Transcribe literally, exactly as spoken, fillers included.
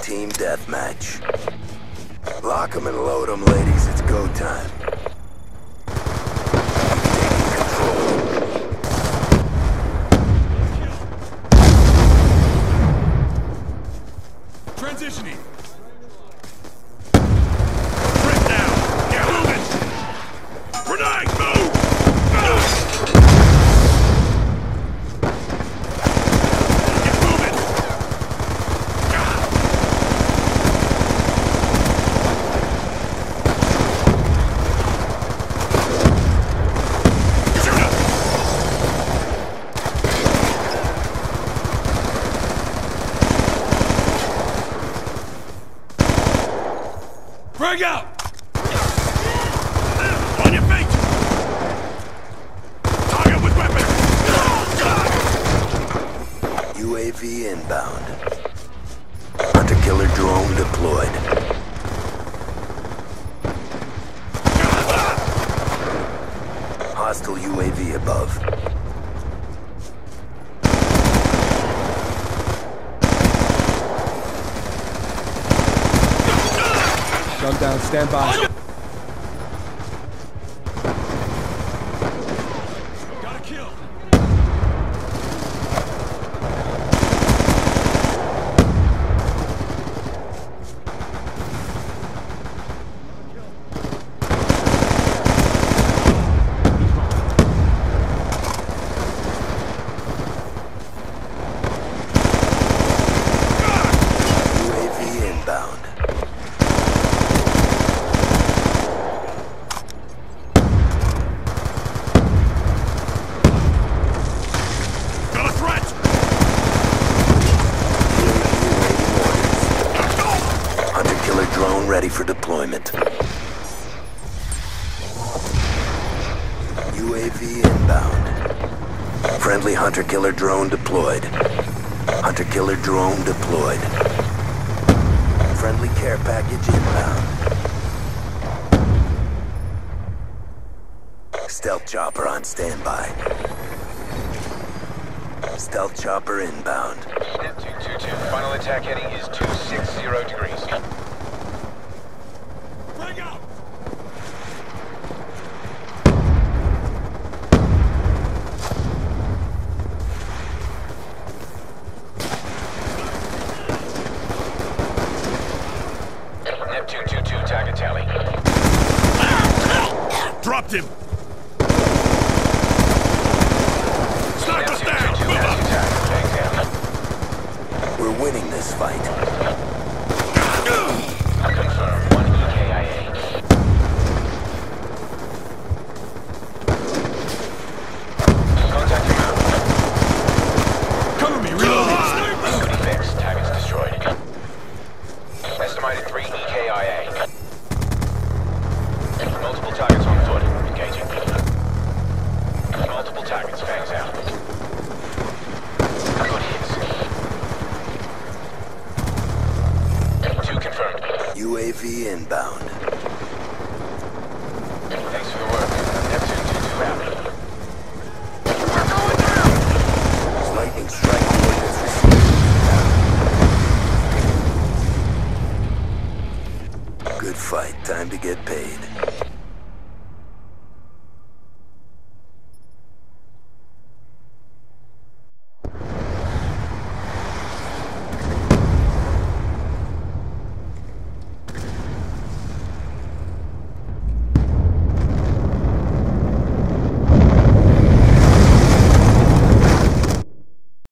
Team deathmatch. Lock 'em and load 'em, ladies. It's go time. Taking control. Transitioning. Break down. Get moving. Grenade, move. Get moving. Shoot up. Frag out! On your feet! Target with weapon! U A V inbound. Hunter-killer drone deployed. Hostile U A V above. Gun down, stand by. Got a kill! U A V inbound. Got a threat! Hunter-killer drone ready for deployment. U A V inbound. Friendly hunter-killer drone deployed. Hunter-killer drone deployed. Friendly care package inbound. Stealth chopper on standby. Stealth chopper inbound. Step two two two. Final attack heading is two six zero degrees. Frag out! Neptune two two, target tally. Dropped him! Sniper's Neptune down! two two Move has up! your target. Tank down. We're winning this fight. Confirm. One E K I A. Contact command. Cover me, reloading! Code fixed. Target's destroyed. Estimated three E K I A. Multiple targets on foot. Engaging. Multiple targets. Fangs out. Good hits. Two confirmed. U A V inbound. Thanks for the work. Neptune two two out. Lightning strike coordinates received. Good fight. Time to get paid.